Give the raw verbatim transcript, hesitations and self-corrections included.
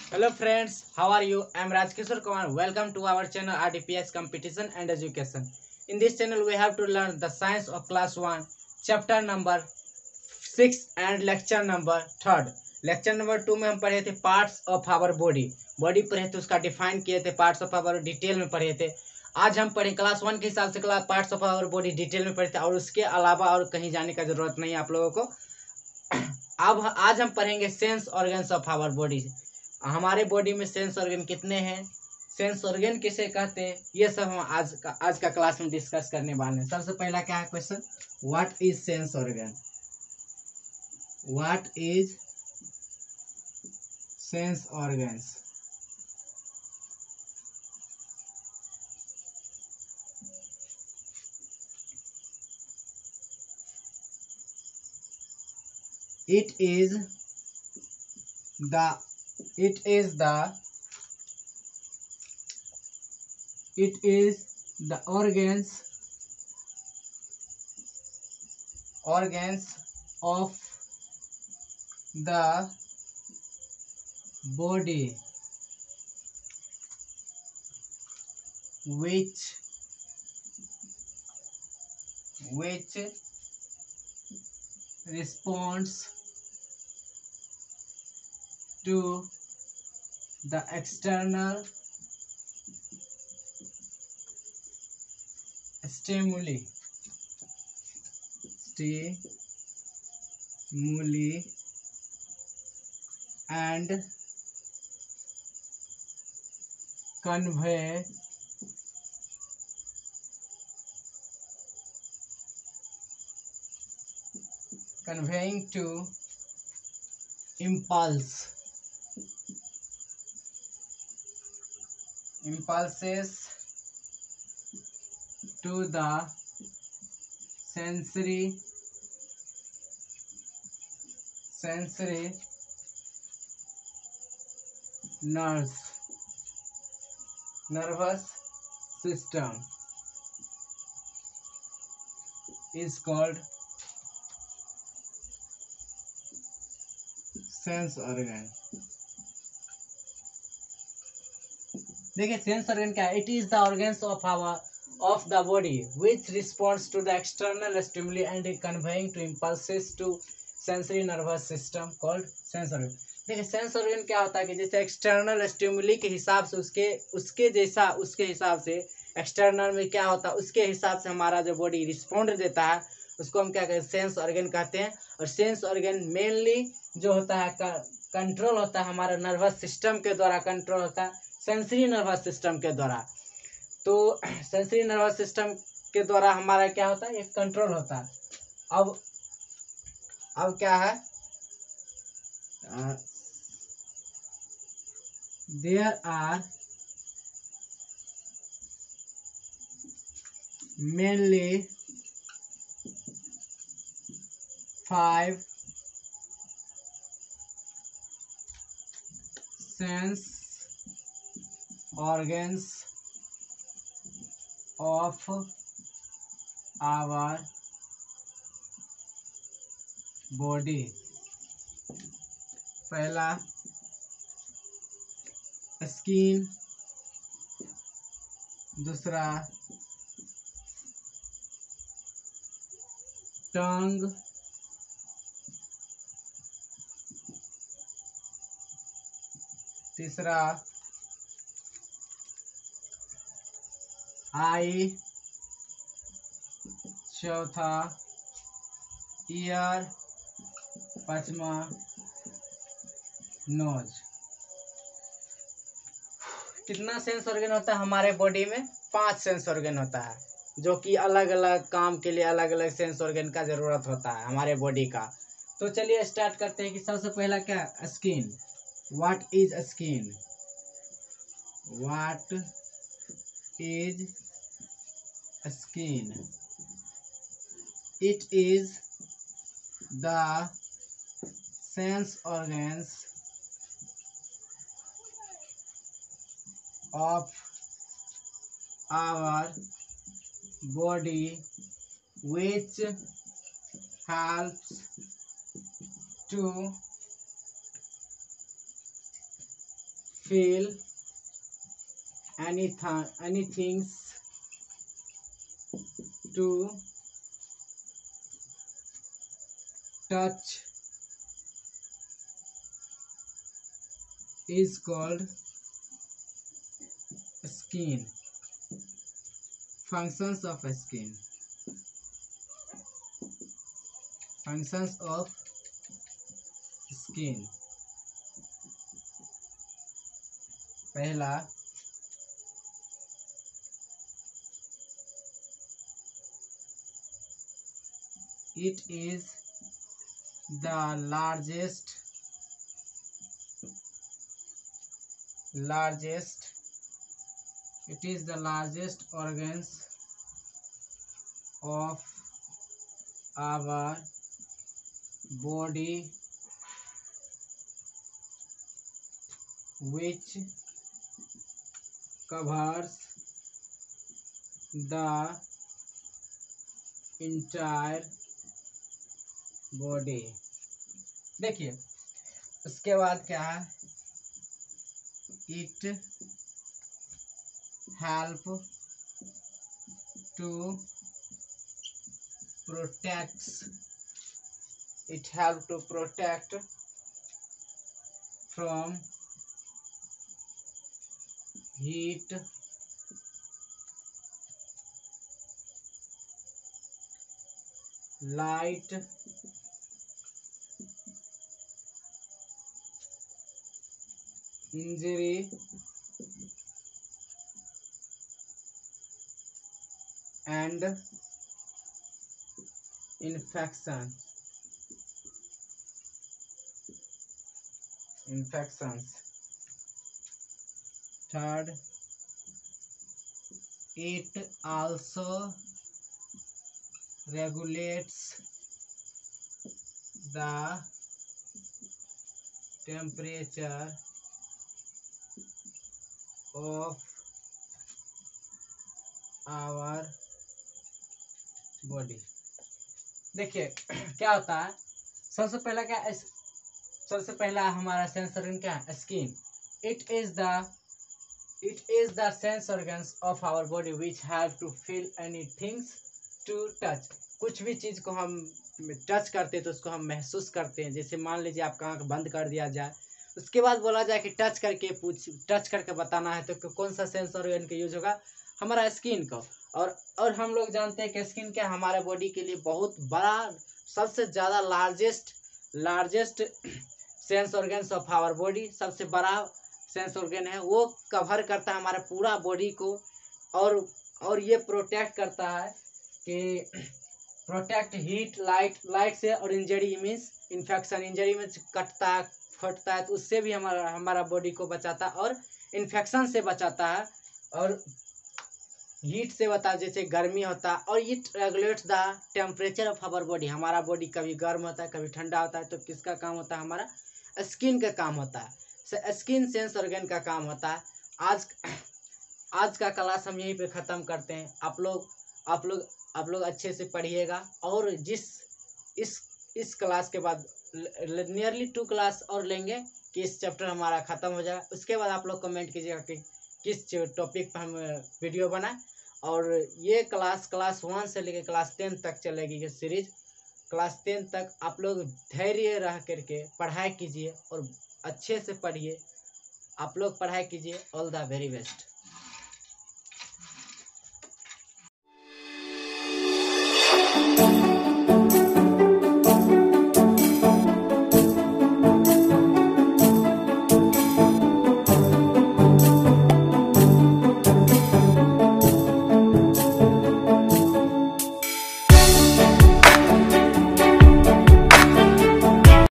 Hello friends, how are you? I am Rajkishore Kumar. Welcome to our channel R D P S Competition and Education. In this channel we have to learn the science of class one, chapter number six and lecture number third. Lecture number two में हम पढ़े थे parts of our body body पढ़े थे, उसका define किए थे, parts of our detail में पढ़े थे। आज हम पढ़े क्लास वन के हिसाब से class parts of our body detail में पढ़े थे और उसके अलावा और कहीं जाने का जरूरत नहीं है आप लोगों को। अब आज हम पढ़ेंगे sense organs of our body. हमारे बॉडी में सेंस ऑर्गन कितने हैं, सेंस ऑर्गन किसे कहते हैं, ये सब हम आज का आज का क्लास में डिस्कस करने वाले हैं। सबसे पहला क्या है question, what is sense organ? What is sense organs? It is the it is the it is the organs organs of the body which which responds to the external stimuli stimuli and convey conveying to impulse impulses to the sensory sensory nerves nervous system is called sense organ. देखिए sense organ क्या है, it is the organs of our of the body which responds to the external stimuli and conveying to impulses to sensory nervous system called sense organ. देखिए sense organ क्या होता है कि जैसे external stimuli के हिसाब से उसके उसके जैसा उसके हिसाब से एक्सटर्नल में क्या होता है उसके हिसाब से हमारा जो बॉडी रिस्पॉन्ड देता है उसको हम क्या कहते हैं, सेंस ऑर्गन कहते हैं। और सेंस ऑर्गन मेनली जो होता है कंट्रोल होता है हमारे नर्वस सिस्टम के द्वारा, कंट्रोल होता है सेंसरी नर्वस सिस्टम के द्वारा। तो सेंसरी नर्वस सिस्टम के द्वारा हमारा क्या होता है, एक कंट्रोल होता है। अब अब क्या है, there are mainly five sense organs of our body। पहला स्किन, दूसरा टंग, तीसरा आई, चौथा ईयर, पांचवा नोज। कितना सेंस ऑर्गन होता है हमारे बॉडी में? पांच सेंस ऑर्गन होता है, जो कि अलग अलग काम के लिए अलग अलग सेंस ऑर्गन का जरूरत होता है हमारे बॉडी का। तो चलिए स्टार्ट करते हैं कि सबसे पहला क्या, skin. What is a skin? What is a skin? It is the sense organs of our body which helps to feel anything anything to touch is called skin. Functions of skin. Functions of skin. पहला, it is the largest largest it is the largest organs of our body which covers the entire body. देखिए उसके बाद क्या है, it help to protect it help to protect from heat, light, injury, and infection infections. Third, it also regulates the temperature of our body. देखिए क्या होता है, सबसे पहला क्या है, सबसे पहला हमारा सेंस ऑर्गन क्या है, skin. It is the it is the sense organs of our body which have to feel any things to touch. कुछ भी चीज को हम टच करते हैं तो उसको हम महसूस करते हैं. जैसे मान लीजिए आपका आंख बंद कर दिया जाए, उसके बाद बोला जाए कि टच करके पूछ टच करके बताना है, तो कौन सा सेंस ऑर्गन का यूज होगा, हमारा स्किन का. और और हम लोग जानते हैं कि स्किन क्या हमारे बॉडी के लिए बहुत बड़ा, सबसे ज़्यादा largest largest sense organs of our body, सबसे बड़ा सेंस ऑर्गन है. वो कवर करता है हमारे पूरा बॉडी को, और और ये प्रोटेक्ट करता है कि प्रोटेक्ट हीट, लाइट लाइट से, और इंजरी मीन्स इन्फेक्शन. इंजरी में कटता है, फटता है, तो उससे भी हमारा हमारा बॉडी को बचाता है, और इन्फेक्शन से बचाता है, और हीट से बता, जैसे गर्मी होता है. और it regulates the temperature of our body. हमारा बॉडी कभी गर्म होता है, कभी ठंडा होता है, तो किसका काम होता है, हमारा स्किन का काम होता है. स्किन सेंस ऑर्गन का काम होता है. आज आज का क्लास हम यहीं पे ख़त्म करते हैं. आप लोग आप लोग आप लोग अच्छे से पढ़िएगा, और जिस इस इस क्लास के बाद नियरली टू क्लास और लेंगे कि इस चैप्टर हमारा ख़त्म हो जाएगा. उसके बाद आप लोग कमेंट कीजिएगा कि किस टॉपिक पर हम वीडियो बनाएं. और ये क्लास क्लास वन से लेकर क्लास टेन तक चलेगी ये सीरीज. क्लास टेन तक आप लोग धैर्य रह करके पढ़ाई कीजिए और अच्छे से पढ़िए. आप लोग पढ़ाई कीजिए. All the very best.